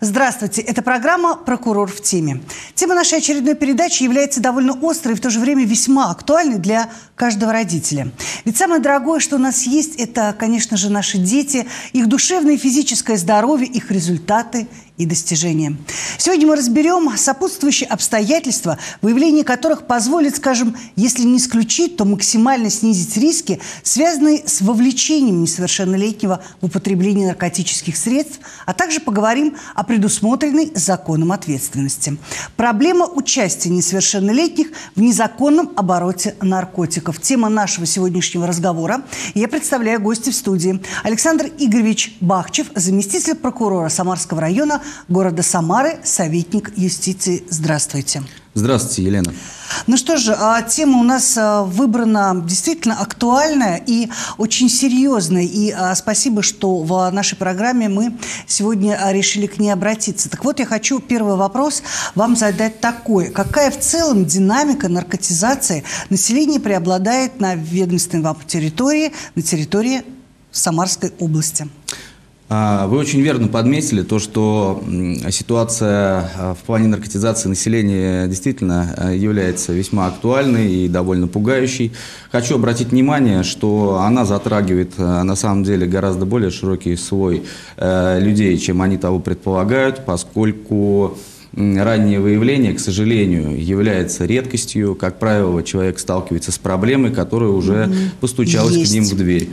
Здравствуйте, это программа «Прокурор в теме». Тема нашей очередной передачи является довольно острой и в то же время весьма актуальной для каждого родителя. Ведь самое дорогое, что у нас есть, это, конечно же, наши дети, их душевное и физическое здоровье, их результаты и достижения. Сегодня мы разберем сопутствующие обстоятельства, выявление которых позволит, скажем, если не исключить, то максимально снизить риски, связанные с вовлечением несовершеннолетнего в употребление наркотических средств, а также поговорим о предусмотренной законом ответственности. Проблема участия несовершеннолетних в незаконном обороте наркотиков. Тема нашего сегодняшнего разговора. Я представляю гостя в студии. Александр Игоревич Бахчев, заместитель прокурора Самарского района города Самары, советник юстиции. Здравствуйте. Здравствуйте, Елена. Ну что же, тема у нас выбрана действительно актуальная и очень серьезная. И спасибо, что в нашей программе мы сегодня решили к ней обратиться. Так вот, я хочу первый вопрос вам задать такой. Какая в целом динамика наркотизации населения преобладает на ведомственной вам территории, на территории Самарской области? Вы очень верно подметили то, что ситуация в плане наркотизации населения действительно является весьма актуальной и довольно пугающей. Хочу обратить внимание, что она затрагивает на самом деле гораздо более широкий слой людей, чем они того предполагают, поскольку раннее выявление, к сожалению, является редкостью. Как правило, человек сталкивается с проблемой, которая уже постучалась к ним в дверь.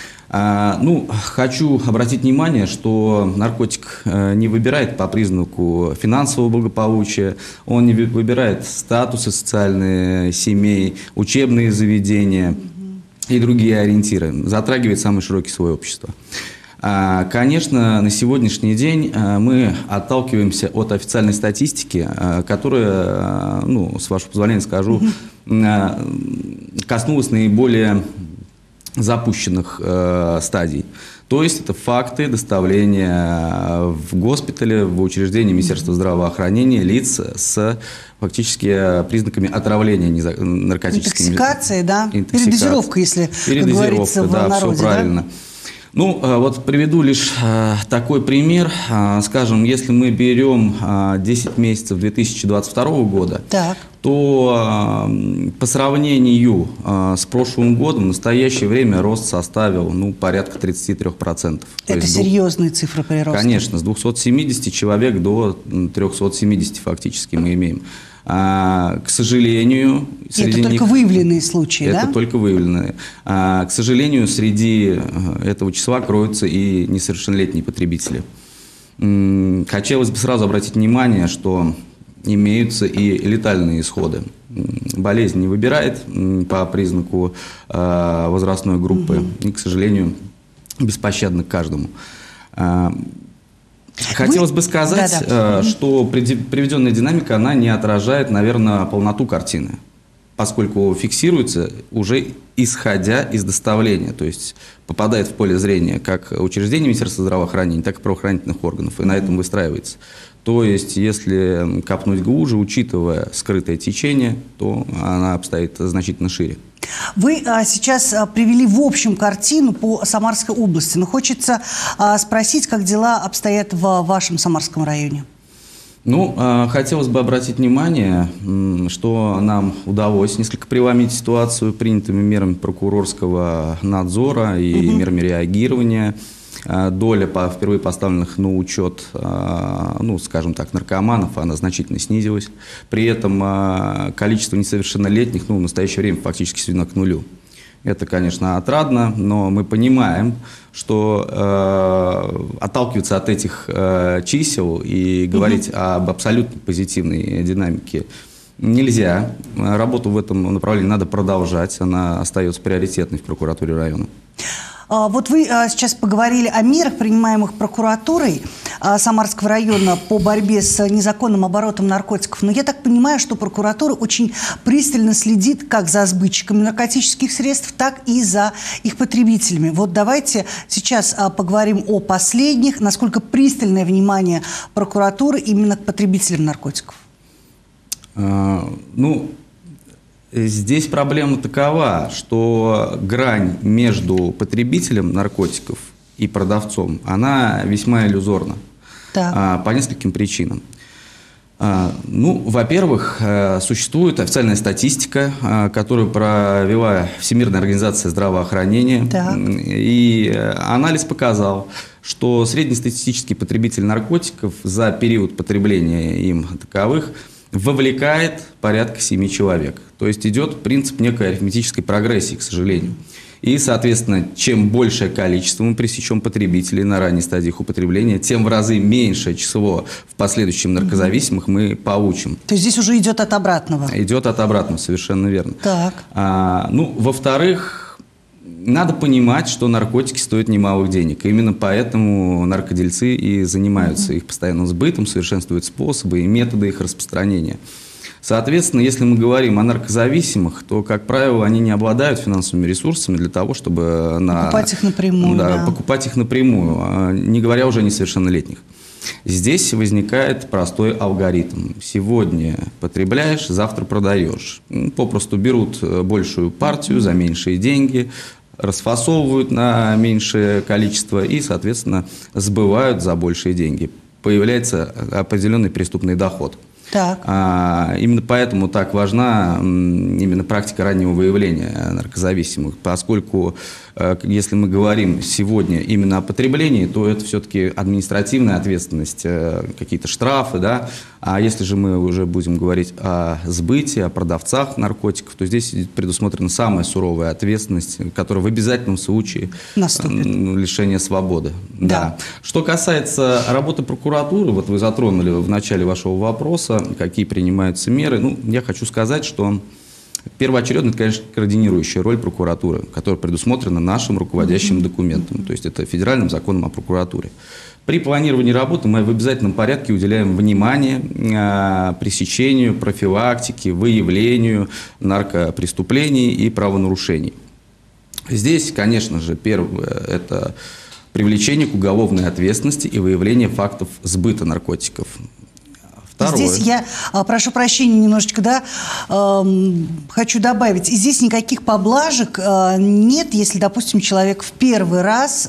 Хочу обратить внимание, что наркотик не выбирает по признаку финансового благополучия, он не выбирает статусы социальные, семей, учебные заведения и другие ориентиры, затрагивает самый широкий слой общества. Конечно, на сегодняшний день мы отталкиваемся от официальной статистики, которая, с вашего позволения скажу, коснулась наиболее запущенных стадий. То есть это факты доставления в госпитале, в учреждении Министерства здравоохранения лиц с фактически признаками отравления наркотическими. Интоксикация, да? Передозировка, если говорится в народе. Все правильно. Приведу лишь такой пример. Скажем, если мы берем 10 месяцев 2022 года, то по сравнению с прошлым годом в настоящее время рост составил порядка 33%. Это серьезные цифры прироста. Конечно, с 270 человек до 370 фактически мы имеем. К сожалению... Это только выявленные случаи, да? Это только выявленные. К сожалению, среди этого числа кроются и несовершеннолетние потребители. Хотелось бы сразу обратить внимание, что имеются и летальные исходы. Болезнь не выбирает по признаку возрастной группы и, к сожалению, беспощадна к каждому. Хотелось бы сказать, что приведенная динамика, она не отражает, наверное, полноту картины, поскольку фиксируется уже исходя из доставления, то есть попадает в поле зрения как учреждение Министерства здравоохранения, так и правоохранительных органов, и на этом выстраивается. То есть, если копнуть глубже, учитывая скрытое течение, то она обстоит значительно шире. Вы сейчас привели в общем картину по Самарской области, но хочется спросить, как дела обстоят в вашем Самарском районе? Хотелось бы обратить внимание, что нам удалось несколько преломить ситуацию принятыми мерами прокурорского надзора и мерами реагирования. Доля впервые поставленных на учет, скажем так, наркоманов, она значительно снизилась. При этом количество несовершеннолетних, в настоящее время фактически сведено к нулю. Это, конечно, отрадно, но мы понимаем, что отталкиваться от этих чисел и говорить об абсолютно позитивной динамике нельзя. Работу в этом направлении надо продолжать, она остается приоритетной в прокуратуре района. Вот вы сейчас поговорили о мерах, принимаемых прокуратурой Самарского района по борьбе с незаконным оборотом наркотиков. Но я так понимаю, что прокуратура очень пристально следит как за сбытчиками наркотических средств, так и за их потребителями. Вот давайте сейчас поговорим о последних. Насколько пристальное внимание прокуратуры именно к потребителям наркотиков? Здесь проблема такова, что грань между потребителем наркотиков и продавцом, она весьма иллюзорна. по нескольким причинам. Ну, во-первых, существует официальная статистика, которую провела Всемирная организация здравоохранения. Так. И анализ показал, что среднестатистический потребитель наркотиков за период потребления им таковых вовлекает порядка 7 человек. То есть идет принцип некой арифметической прогрессии, к сожалению. И, соответственно, чем большее количество мы пресечем потребителей на ранней стадии их употребления, тем в разы меньшее число в последующем наркозависимых мы получим. То есть здесь уже идет от обратного? Идет от обратного, совершенно верно. Так. Ну, во-вторых, надо понимать, что наркотики стоят немалых денег. И именно поэтому наркодельцы и занимаются их постоянным сбытом, совершенствуют способы и методы их распространения. Соответственно, если мы говорим о наркозависимых, то, как правило, они не обладают финансовыми ресурсами для того, чтобы покупать их напрямую. Покупать их напрямую, не говоря уже о несовершеннолетних. Здесь возникает простой алгоритм. Сегодня потребляешь, завтра продаешь. Попросту берут большую партию за меньшие деньги, расфасовывают на меньшее количество и, соответственно, сбывают за большие деньги. Появляется определенный преступный доход. Так. Именно поэтому так важна именно практика раннего выявления наркозависимых, поскольку если мы говорим сегодня именно о потреблении, то это все-таки административная ответственность, какие-то штрафы, да? А если же мы уже будем говорить о сбытии, о продавцах наркотиков, то здесь предусмотрена самая суровая ответственность, которая в обязательном случае лишения свободы. Да. Что касается работы прокуратуры, вот вы затронули в начале вашего вопроса, какие принимаются меры. Ну, я хочу сказать, что первоочередно, это, конечно, координирующая роль прокуратуры, которая предусмотрена нашим руководящим документом, то есть это федеральным законом о прокуратуре. При планировании работы мы в обязательном порядке уделяем внимание пресечению, профилактике, выявлению наркопреступлений и правонарушений. Здесь, конечно же, первое – это привлечение к уголовной ответственности и выявление фактов сбыта наркотиков. Второе. Здесь я, прошу прощения немножечко, да, хочу добавить, и здесь никаких поблажек нет, если, допустим, человек в первый раз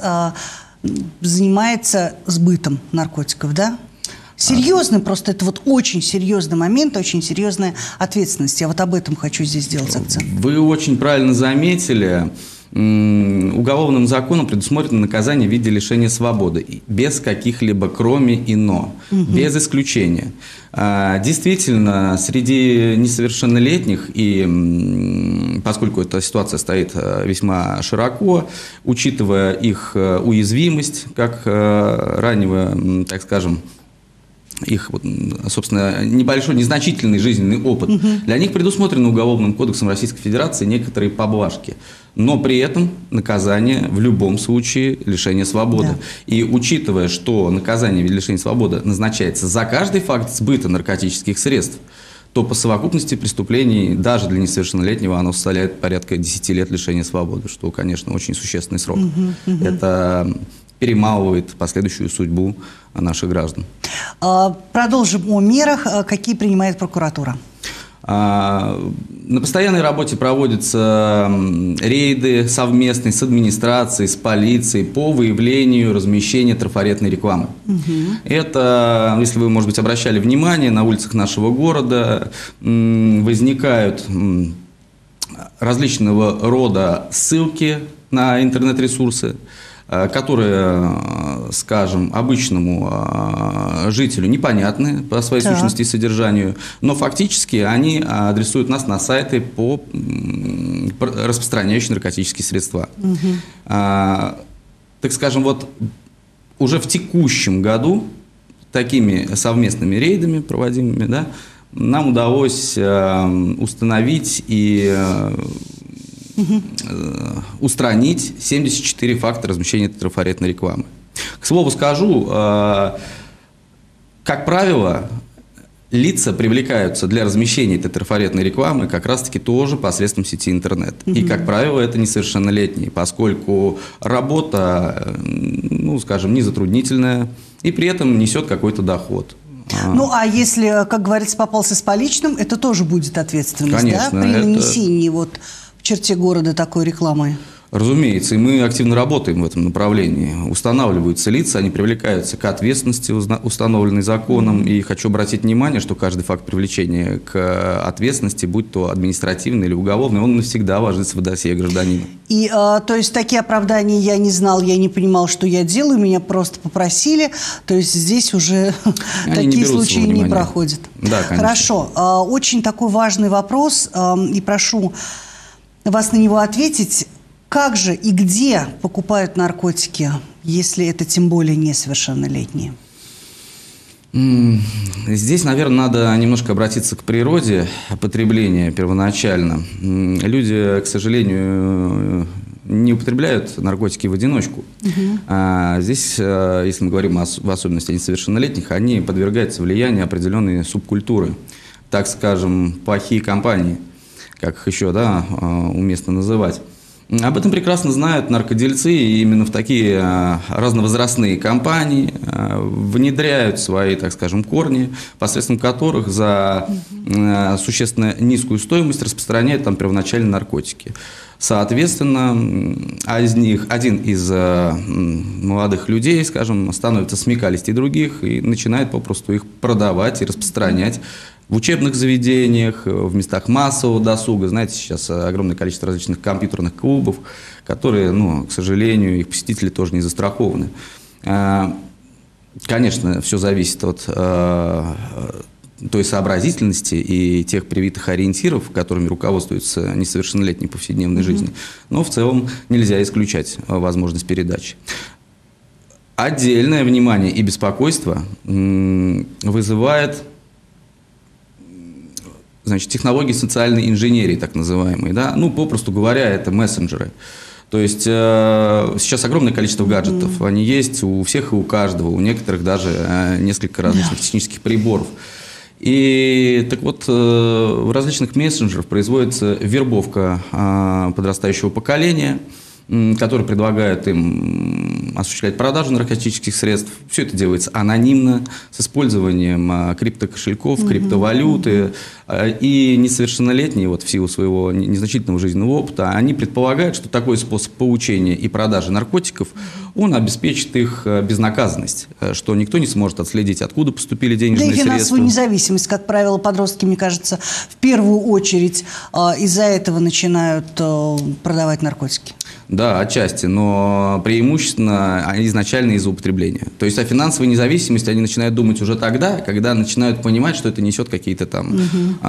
занимается сбытом наркотиков, да? Серьезный, просто это вот очень серьезный момент, очень серьезная ответственность. Я вот об этом хочу здесь сделать акцент. Вы очень правильно заметили. Уголовным законом предусмотрено наказание в виде лишения свободы, без каких-либо «кроме» и «но», без исключения. Действительно, среди несовершеннолетних, и поскольку эта ситуация стоит весьма широко, учитывая их уязвимость, как раннего, так скажем, их, собственно, небольшой, незначительный жизненный опыт. Для них предусмотрены Уголовным кодексом Российской Федерации некоторые поблажки. Но при этом наказание в любом случае лишение свободы. Да. И учитывая, что наказание в виде лишения свободы назначается за каждый факт сбыта наркотических средств, то по совокупности преступлений даже для несовершеннолетнего оно составляет порядка 10 лет лишения свободы, что, конечно, очень существенный срок. Это перемалывает последующую судьбу наших граждан. Продолжим о мерах, какие принимает прокуратура. На постоянной работе проводятся рейды совместные с администрацией, с полицией по выявлению размещения трафаретной рекламы. Это, если вы, может быть, обращали внимание, на улицах нашего города возникают различного рода ссылки на интернет-ресурсы, которые, скажем, обычному жителю непонятны по своей сущности и содержанию, но фактически они адресуют нас на сайты, распространяющие наркотические средства. Так скажем, вот уже в текущем году такими совместными рейдами проводимыми, да, нам удалось установить и устранить 74 факта размещения трафаретной рекламы. К слову скажу, как правило, лица привлекаются для размещения этой трафаретной рекламы как раз-таки тоже посредством сети интернет. И, как правило, это несовершеннолетние, поскольку работа, ну, скажем, не затруднительная и при этом несет какой-то доход. Ну, а если, как говорится, попался с поличным, это тоже будет ответственность, конечно, да, при нанесении вот в черте города такой рекламы? Разумеется, и мы активно работаем в этом направлении. Устанавливаются лица, они привлекаются к ответственности, установленной законом. И хочу обратить внимание, что каждый факт привлечения к ответственности, будь то административный или уголовный, он навсегда ложится в досье гражданина. И, то есть, такие оправдания я не знал, я не понимал, что я делаю, меня просто попросили. То есть, здесь уже такие случаи не проходят. Да, конечно. Хорошо. Очень такой важный вопрос, и прошу вас на него ответить. Как же и где покупают наркотики, если это тем более несовершеннолетние? Здесь, наверное, надо немножко обратиться к природе потребления первоначально. Люди, к сожалению, не употребляют наркотики в одиночку. А здесь, если мы говорим в особенности о несовершеннолетних, они подвергаются влиянию определенной субкультуры, так скажем, плохие компании, как их еще уместно называть. Об этом прекрасно знают наркодельцы, и именно в такие разновозрастные компании внедряют свои, так скажем, корни, посредством которых за существенно низкую стоимость распространяют там первоначальные наркотики. Соответственно, один из молодых людей, скажем, становится смекалистей других и начинает попросту их продавать и распространять в учебных заведениях, в местах массового досуга. Знаете, сейчас огромное количество различных компьютерных клубов, которые, к сожалению, их посетители тоже не застрахованы. Конечно, все зависит от той сообразительности и тех привитых ориентиров, которыми руководствуются несовершеннолетние в повседневной жизни. Но в целом нельзя исключать возможность передачи. Отдельное внимание и беспокойство вызывает технологии социальной инженерии, так называемые, попросту говоря, это мессенджеры. То есть сейчас огромное количество гаджетов, они есть у всех и у каждого, у некоторых даже несколько различных технических приборов. И так вот, в различных мессенджерах производится вербовка подрастающего поколения, которые предлагают им осуществлять продажу наркотических средств. Все это делается анонимно, с использованием криптокошельков, криптовалюты. И несовершеннолетние, в силу своего незначительного жизненного опыта, они предполагают, что такой способ получения и продажи наркотиков, он обеспечит их безнаказанность, что никто не сможет отследить, откуда поступили денежные средства. Да и финансовую независимость, как правило, подростки, мне кажется, в первую очередь из-за этого начинают продавать наркотики. Да, отчасти, но преимущественно изначально из-за употребления. То есть о финансовой независимости они начинают думать уже тогда, когда начинают понимать, что это несет какие-то там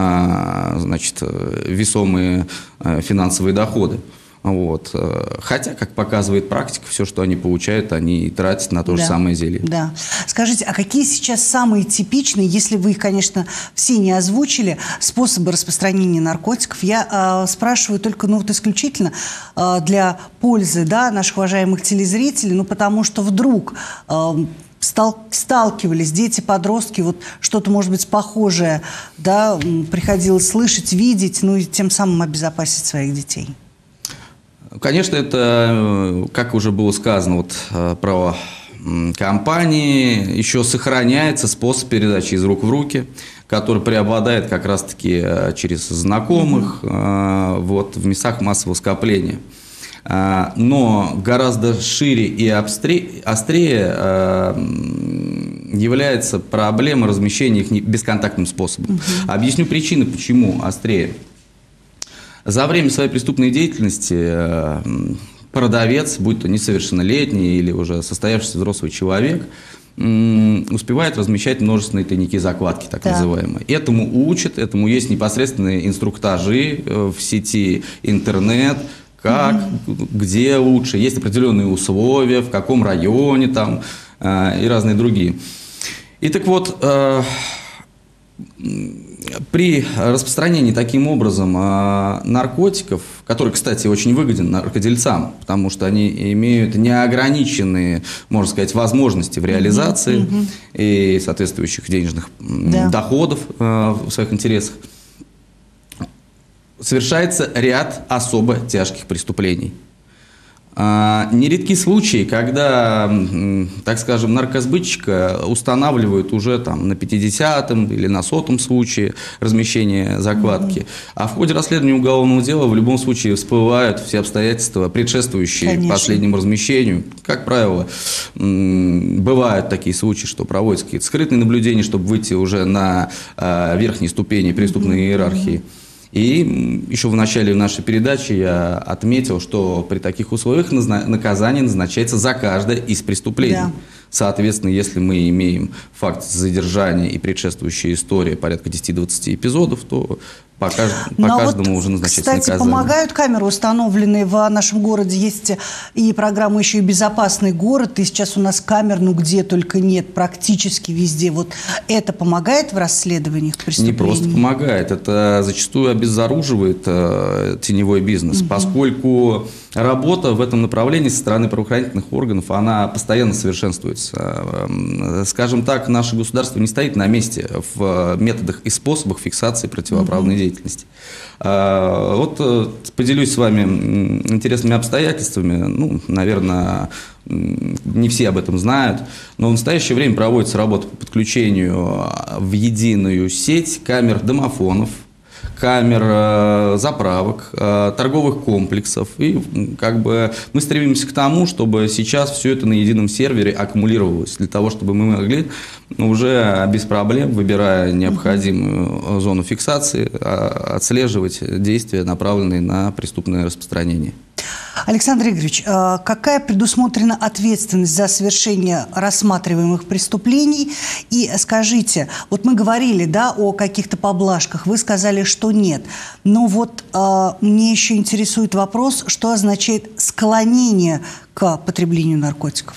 весомые финансовые доходы. Хотя, как показывает практика, все, что они получают, они тратят на то же самое зелье. Да. Скажите, а какие сейчас самые типичные, если вы их, конечно, все не озвучили, способы распространения наркотиков? Я спрашиваю только, исключительно для пользы наших уважаемых телезрителей, потому что вдруг сталкивались дети, подростки, что-то, может быть, похожее, приходилось слышать, видеть, и тем самым обезопасить своих детей. Конечно, это, как уже было сказано про компании, еще сохраняется способ передачи из рук в руки, который преобладает как раз-таки через знакомых в местах массового скопления. Но гораздо шире и острее является проблема размещения их бесконтактным способом. Объясню причины, почему острее. За время своей преступной деятельности продавец, будь то несовершеннолетний или уже состоявшийся взрослый человек, успевает размещать множественные тайники-закладки, так называемые. Этому учат, этому есть непосредственные инструктажи в сети интернет, как, где лучше, есть определенные условия, в каком районе там и разные другие. И так вот, при распространении таким образом наркотиков, который, кстати, очень выгоден наркодельцам, потому что они имеют неограниченные, можно сказать, возможности в реализации и соответствующих денежных доходов в своих интересах, совершается ряд особо тяжких преступлений. Нередки случаи, когда, так скажем, наркосбытчика устанавливают уже там на 50-м или на 100-м случае размещения закладки, а в ходе расследования уголовного дела в любом случае всплывают все обстоятельства, предшествующие последнему размещению. Как правило, бывают такие случаи, что проводятся какие-то скрытные наблюдения, чтобы выйти уже на верхние ступени преступной иерархии. И еще в начале нашей передачи я отметил, что при таких условиях наказание назначается за каждое из преступлений. Да. Соответственно, если мы имеем факт задержания и предшествующая история порядка 10-20 эпизодов, то по каждому уже назначается наказание. Кстати, помогают камеры, установленные в нашем городе. Есть и программа еще и «Безопасный город», и сейчас у нас камер, ну где только нет, практически везде. Вот это помогает в расследованиях преступлений? Не просто помогает, это зачастую обезоруживает теневой бизнес, поскольку работа в этом направлении со стороны правоохранительных органов, она постоянно совершенствуется. Скажем так, наше государство не стоит на месте в методах и способах фиксации противоправной деятельности. Вот поделюсь с вами интересными обстоятельствами. Ну, наверное, не все об этом знают, но в настоящее время проводится работа по подключению в единую сеть камер домофонов, камер заправок, торговых комплексов. И как бы мы стремимся к тому, чтобы сейчас все это на едином сервере аккумулировалось, для того, чтобы мы могли уже без проблем, выбирая необходимую зону фиксации, отслеживать действия, направленные на преступное распространение. Александр Игоревич, какая предусмотрена ответственность за совершение рассматриваемых преступлений? И скажите, вот мы говорили, да, о каких-то поблажках, вы сказали, что нет. Но вот мне еще интересует вопрос, что означает склонение к потреблению наркотиков?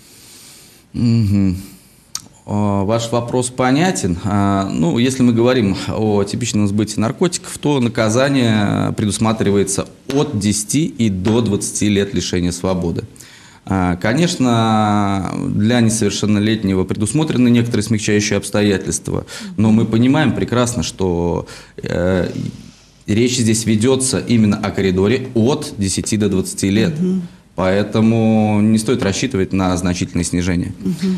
Ваш вопрос понятен. Ну, если мы говорим о типичном сбытии наркотиков, то наказание предусматривается от 10 и до 20 лет лишения свободы. Конечно, для несовершеннолетнего предусмотрены некоторые смягчающие обстоятельства, но мы понимаем прекрасно, что речь здесь ведется именно о коридоре от 10 до 20 лет. Поэтому не стоит рассчитывать на значительное снижение.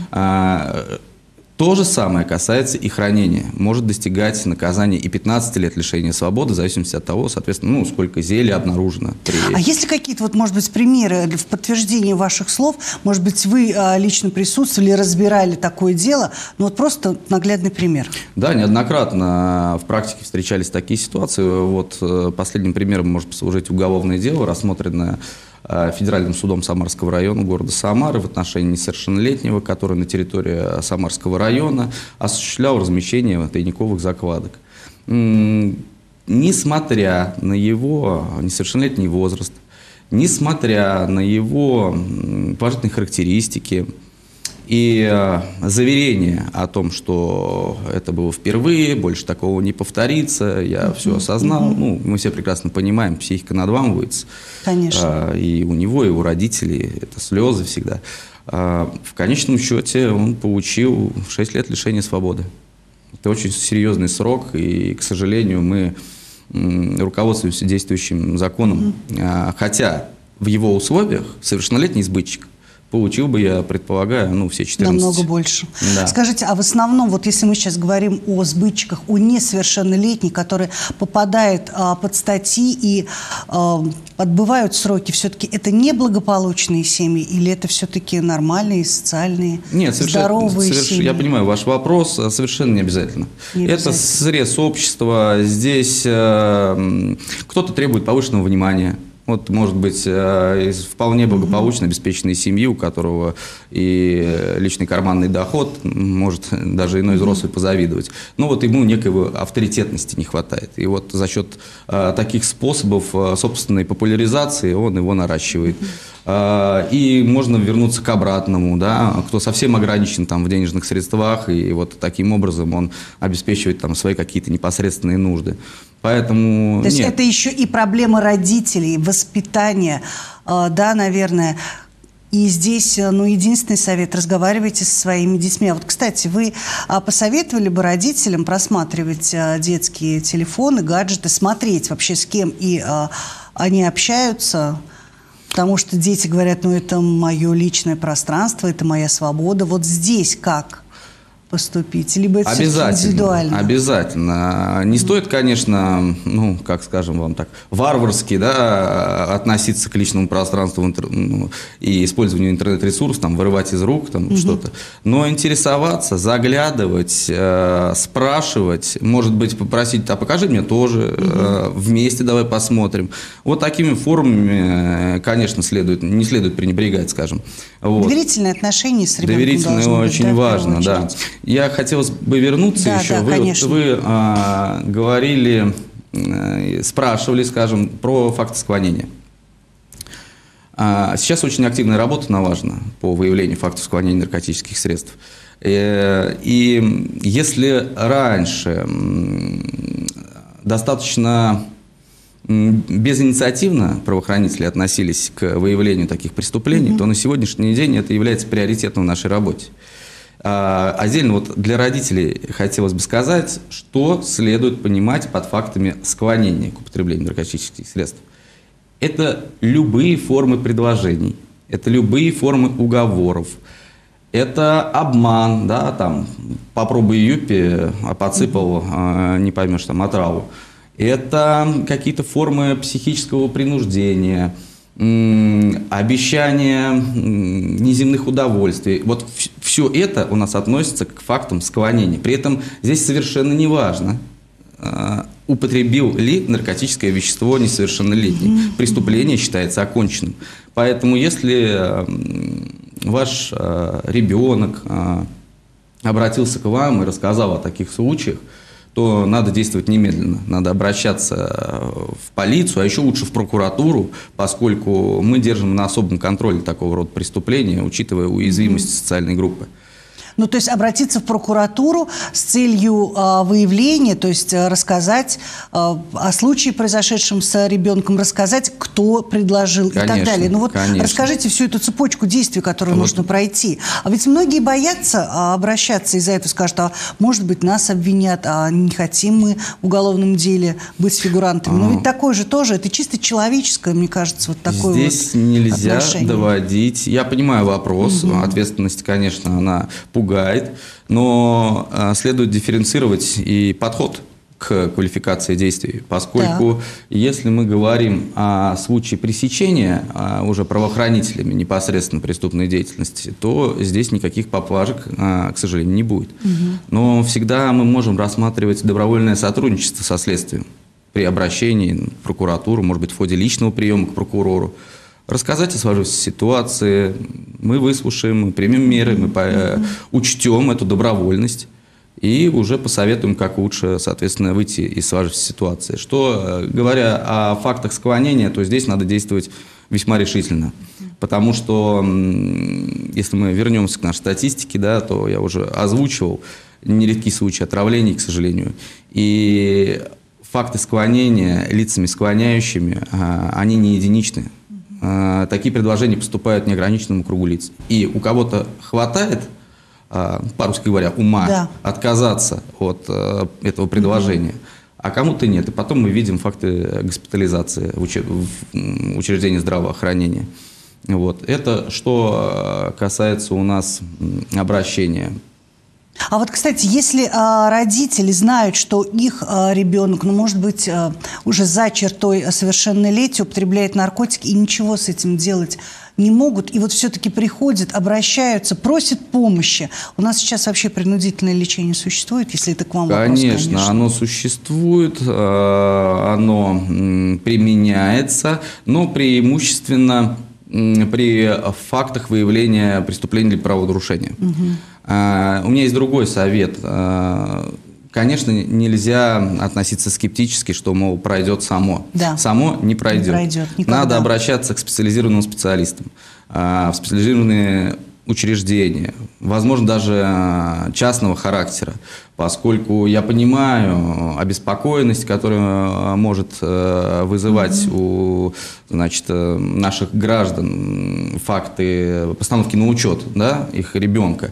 То же самое касается и хранения. Может достигать наказания и 15 лет лишения свободы, в зависимости от того, соответственно, сколько зелья обнаружено. А есть ли какие-то, вот, может быть, примеры в подтверждение ваших слов? Может быть, вы лично присутствовали, разбирали такое дело? Ну, вот просто наглядный пример. Да, неоднократно в практике встречались такие ситуации. Вот последним примером может послужить уголовное дело, рассмотренное Федеральным судом Самарского района города Самары в отношении несовершеннолетнего, который на территории Самарского района осуществлял размещение тайниковых закладок. Несмотря на его несовершеннолетний возраст, несмотря на его положительные характеристики и заверение о том, что это было впервые, больше такого не повторится, я все осознал. Ну, мы все прекрасно понимаем, психика надламывается. Конечно. И у него, и у родителей это слезы всегда. В конечном счете он получил 6 лет лишения свободы. Это очень серьезный срок, и, к сожалению, мы руководствуемся действующим законом. Хотя в его условиях совершеннолетний сбытчик получил бы, я предполагаю, все 14. Намного больше. Да. Скажите, а в основном, вот если мы сейчас говорим о сбытчиках, о несовершеннолетних, которые попадают под статьи и отбывают сроки, все-таки это неблагополучные семьи или это все-таки нормальные, социальные, здоровые семьи? Я понимаю ваш вопрос, совершенно не обязательно. Это срез общества, здесь кто-то требует повышенного внимания. Вот, может быть, из вполне благополучно обеспеченной семьи, у которого и личный карманный доход, может даже иной взрослый позавидовать. Но вот ему некой авторитетности не хватает. И вот за счет таких способов собственной популяризации он его наращивает. И можно вернуться к обратному, да, кто совсем ограничен там в денежных средствах, и вот таким образом он обеспечивает там свои какие-то непосредственные нужды. Поэтому то есть это еще и проблема родителей, воспитания, да, наверное. И здесь, единственный совет – разговаривайте со своими детьми. А вот, кстати, вы посоветовали бы родителям просматривать детские телефоны, гаджеты, смотреть вообще с кем и они общаются? потому что дети говорят, ну это мое личное пространство, это моя свобода. Вот здесь как поступить? Либо это индивидуально? Обязательно. Не стоит, конечно, ну, как скажем вам так, варварски, да, относиться к личному пространству и использованию интернет-ресурсов, там, вырывать из рук там, что-то. Но интересоваться, заглядывать, спрашивать, может быть, попросить, а покажи мне тоже, вместе давай посмотрим. Вот такими формами, конечно, не следует пренебрегать, скажем. Вот. Доверительные отношения с ребенком доверительные должны быть, очень важно, да. Я хотел бы вернуться еще. Вы говорили, спрашивали, скажем, про факты склонения. Сейчас очень активная работа налажена по выявлению фактов склонения наркотических средств. И если раньше достаточно безинициативно правоохранители относились к выявлению таких преступлений, то на сегодняшний день это является приоритетом в нашей работе. Отдельно вот для родителей хотелось бы сказать, что следует понимать под фактами склонения к употреблению наркотических средств. Это любые формы предложений, это любые формы уговоров, это обман, да, там, попробуй юпи, а подсыпал, не поймешь, там, отраву. Это какие-то формы психического принуждения, обещания неземных удовольствий. Вот все это у нас относится к фактам склонения. При этом здесь совершенно не важно, употребил ли наркотическое вещество несовершеннолетний. Преступление считается оконченным. Поэтому если ваш ребенок обратился к вам и рассказал о таких случаях, то надо действовать немедленно. Надо обращаться в полицию, а еще лучше в прокуратуру, поскольку мы держим на особом контроле такого рода преступления, учитывая уязвимость социальной группы. Ну, то есть обратиться в прокуратуру с целью выявления, то есть рассказать о случае, произошедшем с ребенком, рассказать, кто предложил, конечно, и так далее. Ну вот расскажите всю эту цепочку действий, которую нужно пройти. А ведь многие боятся обращаться из-за этого, скажут, а может быть нас обвинят, а не хотим мы в уголовном деле быть фигурантами. Но ведь такое же тоже, это чисто человеческое, мне кажется, вот такое здесь вот нельзя отношение. Доводить. Я понимаю вопрос, ответственность, конечно, она пугает, но следует дифференцировать и подход к квалификации действий, поскольку если мы говорим о случае пресечения уже правоохранителями непосредственно преступной деятельности, то здесь никаких поблажек, к сожалению, не будет. Но всегда мы можем рассматривать добровольное сотрудничество со следствием при обращении в прокуратуру, может быть, в ходе личного приема к прокурору. Рассказать о сложившейся ситуации, мы выслушаем, мы примем меры, мы учтем эту добровольность и уже посоветуем, как лучше, соответственно, выйти из сложившейся ситуации. Что, говоря о фактах склонения, то здесь надо действовать весьма решительно. Потому что, если мы вернемся к нашей статистике, да, то я уже озвучивал нередки случаи отравлений, к сожалению. И факты склонения лицами склоняющими, они не единичны. Такие предложения поступают неограниченному кругу лиц. И у кого-то хватает, по-русски говоря, ума отказаться от этого предложения, а кому-то нет. И потом мы видим факты госпитализации в учреждении здравоохранения. Вот. Это что касается у нас обращения. А вот, кстати, если родители знают, что их ребенок, ну, может быть, уже за чертой совершеннолетия употребляет наркотики и ничего с этим делать не могут, и вот все-таки приходят, обращаются, просят помощи. У нас сейчас вообще принудительное лечение существует, если это к вам вопрос, конечно. Оно существует, оно применяется, но преимущественно при фактах выявления преступлений или правонарушения. У меня есть другой совет. Конечно, нельзя относиться скептически, что, мол, пройдет само. Само не пройдет. Надо обращаться к специализированным специалистам, в специализированные учреждения, возможно, даже частного характера, поскольку я понимаю обеспокоенность, которая может вызывать у, значит, наших граждан факты постановки на учет, да, их ребенка.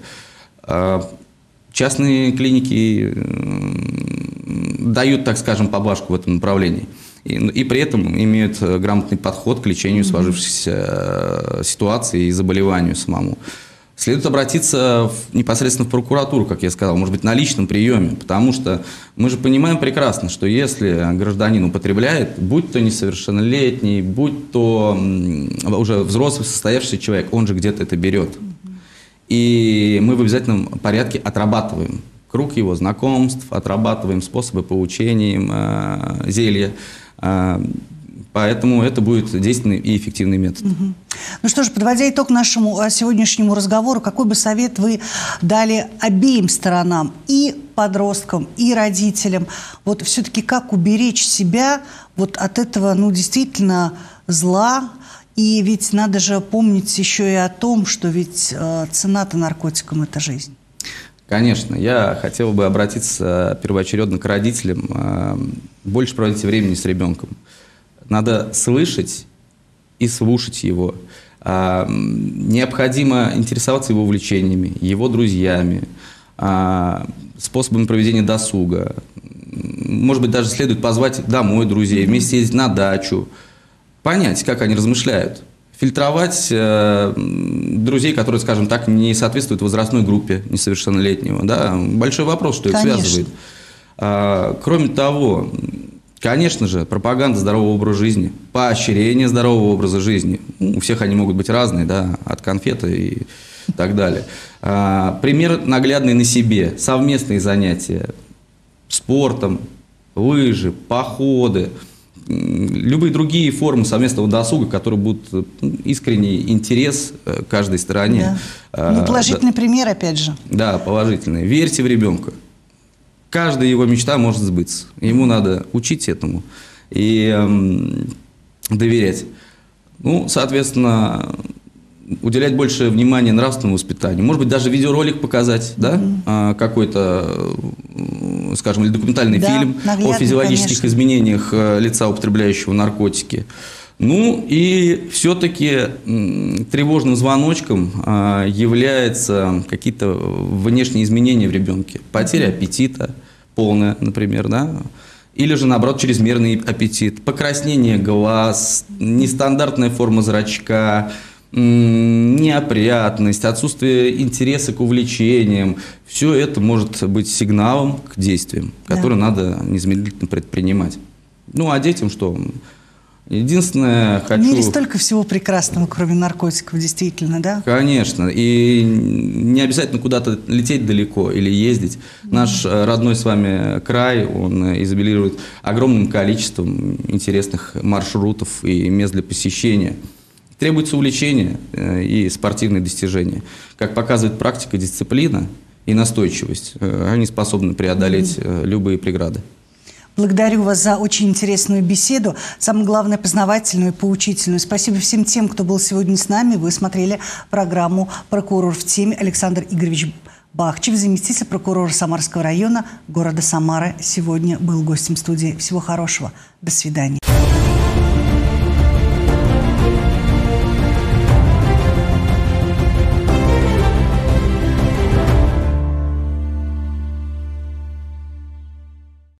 Частные клиники дают, так скажем, поблажку в этом направлении. и при этом имеют грамотный подход к лечению сложившейся ситуации и заболеванию самому. Следует обратиться непосредственно в прокуратуру, как я сказал, может быть, на личном приеме, потому что мы же понимаем прекрасно, что если гражданин употребляет, будь то несовершеннолетний, будь то уже взрослый, состоявшийся человек, он же где-то это берет. И мы в обязательном порядке отрабатываем круг его знакомств, отрабатываем способы получения им зелья. Поэтому это будет действенный и эффективный метод. Ну что ж, подводя итог нашему сегодняшнему разговору, какой бы совет вы дали обеим сторонам, и подросткам, и родителям, вот все-таки как уберечь себя вот от этого, ну, действительно зла? И ведь надо же помнить еще и о том, что ведь цена-то наркотикам – это жизнь. Конечно, я хотел бы обратиться первоочередно к родителям. Больше проводите времени с ребенком. Надо слышать и слушать его. Необходимо интересоваться его увлечениями, его друзьями, способами проведения досуга. Может быть, даже следует позвать домой друзей, вместе ездить на дачу, понять, как они размышляют. Фильтровать друзей, которые, скажем так, не соответствуют возрастной группе несовершеннолетнего. Да? Большой вопрос, что их связывает. Кроме того, конечно же, пропаганда здорового образа жизни, поощрение здорового образа жизни. У всех они могут быть разные, да, от конфеты и так далее. Пример наглядный на себе. Совместные занятия спортом, лыжи, походы, любые другие формы совместного досуга, которые будут искренний интерес каждой стороне. Да. Ну, положительный пример, опять же. Да, положительный. Верьте в ребенка. Каждая его мечта может сбыться. Ему надо учить этому и доверять. Ну, соответственно, уделять больше внимания нравственному воспитанию. Может быть, даже видеоролик показать, да? Какой-то, скажем, или документальный фильм о физиологических изменениях лица, употребляющего наркотики. Ну и все-таки тревожным звоночком являются какие-то внешние изменения в ребенке. Потеря аппетита полная, например, да? Или же, наоборот, чрезмерный аппетит, покраснение глаз, нестандартная форма зрачка, неопрятность, отсутствие интереса к увлечениям. Все это может быть сигналом к действиям, которые надо незамедлительно предпринимать. Ну, а детям что? Единственное, хочу... В мире столько всего прекрасного, кроме наркотиков, действительно, да? Конечно. И не обязательно куда-то лететь далеко или ездить. Наш родной с вами край, он изобилирует огромным количеством интересных маршрутов и мест для посещения. Требуется увлечение и спортивные достижения. Как показывает практика, дисциплина и настойчивость, они способны преодолеть любые преграды. Благодарю вас за очень интересную беседу, самое главное, познавательную и поучительную. Спасибо всем тем, кто был сегодня с нами. Вы смотрели программу «Прокурор в теме». Александр Игоревич Бахчев, заместитель прокурора Самарского района города Самары, сегодня был гостем студии. Всего хорошего. До свидания.